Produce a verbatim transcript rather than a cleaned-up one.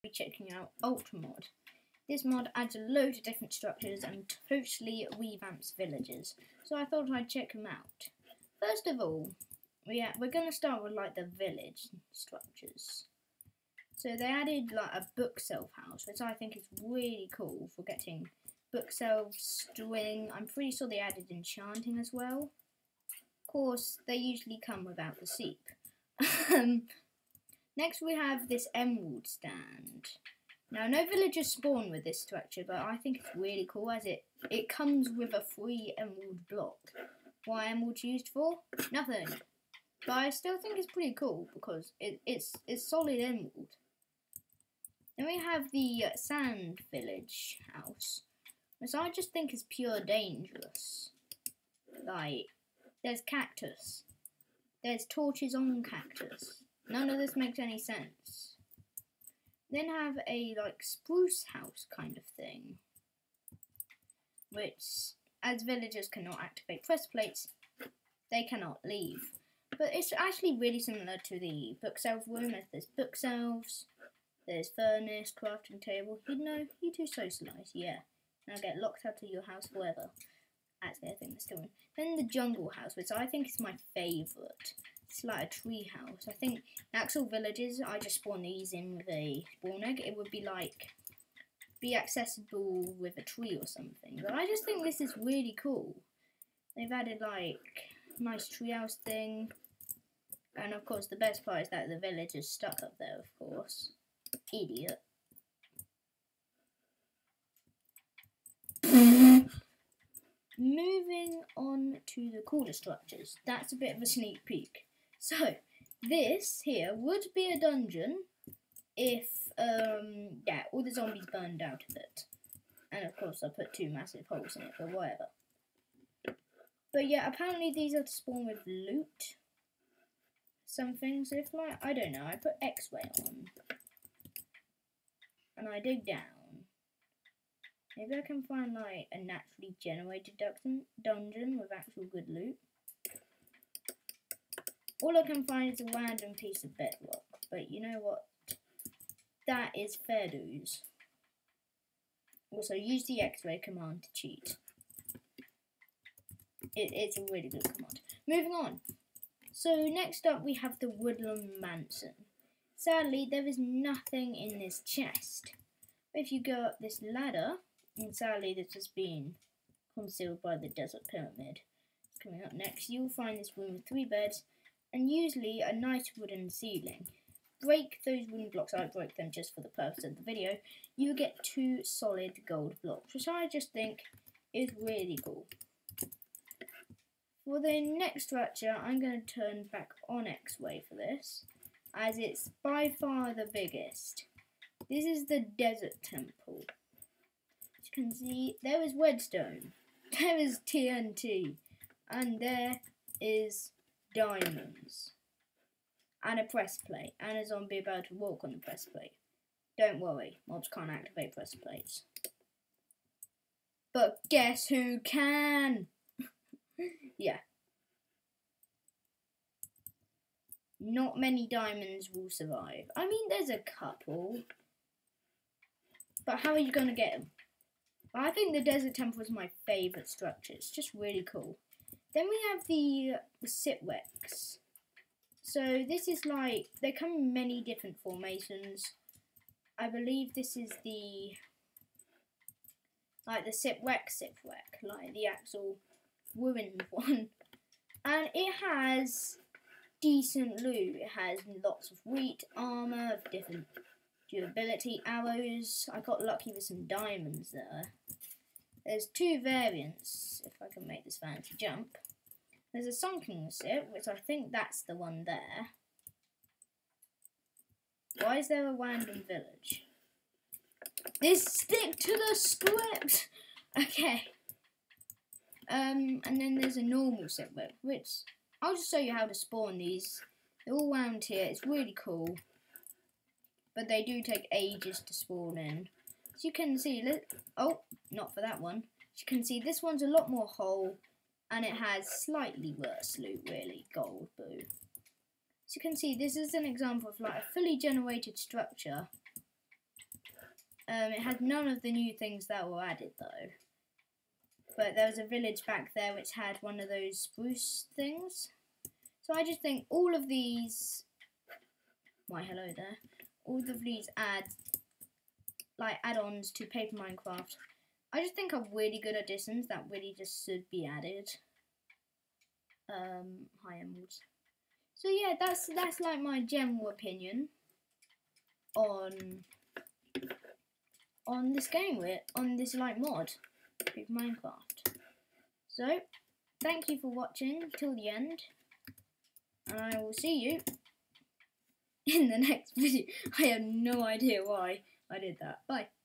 be checking out Ultramod. This mod adds a load of different structures and totally revamps villages, so I thought I'd check them out. First of all, we ha we're going to start with like the village structures. So they added like a book shelf house, which I think is really cool for getting book shelves, string. I'm pretty sure they added enchanting as well. Of course, they usually come without the seep. Next we have this emerald stand. Now, no villagers spawn with this structure, but I think it's really cool as it, it comes with a free emerald block. What are emeralds used for? Nothing. But I still think it's pretty cool because it, it's, it's solid emerald. Then we have the uh, sand village house, which I just think is pure dangerous. Like, there's cactus. There's torches on cactus. None of this makes any sense. Then have a like spruce house kind of thing, which as villagers cannot activate press plates, they cannot leave. But it's actually really similar to the book shelf room, as there's book shelves, there's furnace, crafting table. You know, you do socialise, yeah. And I get locked out of your house forever. Actually, I think they're still in. Then the jungle house, which I think is my favourite. It's like a tree house. I think in actual villages, I just spawn these in with a spawn egg. It would be like, be accessible with a tree or something. But I just think this is really cool. They've added like, nice treehouse thing. And of course, the best part is that the village is stuck up there, of course. Idiot. Moving on to the cooler structures. That's a bit of a sneak peek. So, this here would be a dungeon if, um, yeah, all the zombies burned out of it. And of course I put two massive holes in it, but whatever. But yeah, apparently these are to spawn with loot. Some things, if like, I don't know, I put X-ray on. And I dig down. Maybe I can find like a naturally generated dungeon with actual good loot. All I can find is a random piece of bedrock, but you know what? That is fair dues. Also, use the X-ray command to cheat. It, it's a really good command. Moving on. So next up we have the Woodland Mansion. Sadly, there is nothing in this chest. If you go up this ladder, and sadly this has been concealed by the Desert Pyramid. Coming up next, you'll find this room with three beds, and usually a nice wooden ceiling. Break those wooden blocks, I broke them just for the purpose of the video, you get two solid gold blocks, which I just think is really cool. For the next structure, I'm going to turn back on X-Way for this, as it's by far the biggest. This is the Desert Temple. As you can see, there is redstone, there is T N T, and there is diamonds, and a press plate, and a zombie about to walk on the press plate. Don't worry, mobs can't activate press plates. But guess who can? Yeah. Not many diamonds will survive. I mean, there's a couple. But how are you going to get them? I think the Desert Temple is my favourite structure. It's just really cool. Then we have the, the Sitwex. So this is like, they come in many different formations. I believe this is the, like the Sitwex Sitwex, like the actual ruined one. And it has decent loot. It has lots of wheat, armour, of different durability, arrows. I got lucky with some diamonds there. There's two variants, if I can make this fancy jump. There's a sunken sit, which I think that's the one there. Why is there a random village? This stick to the script! Okay. Um, and then there's a normal sit, which I'll just show you how to spawn these. They're all around here. It's really cool. But they do take ages to spawn in. As you can see, oh, not for that one. As you can see, this one's a lot more whole, and it has slightly worse loot, really. Gold, boo. As you can see, this is an example of like a fully generated structure Um, it had none of the new things that were added though. But there was a village back there which had one of those spruce things. So I just think all of these, why hello there, all of these add, like add-ons to Paper Minecraft, I just think are really good additions that really just should be added. Um, hi Emeralds. So yeah, that's that's like my general opinion on on this game with on this like mod, Paper Minecraft. So thank you for watching till the end, and I will see you in the next video. I have no idea why I did that. Bye.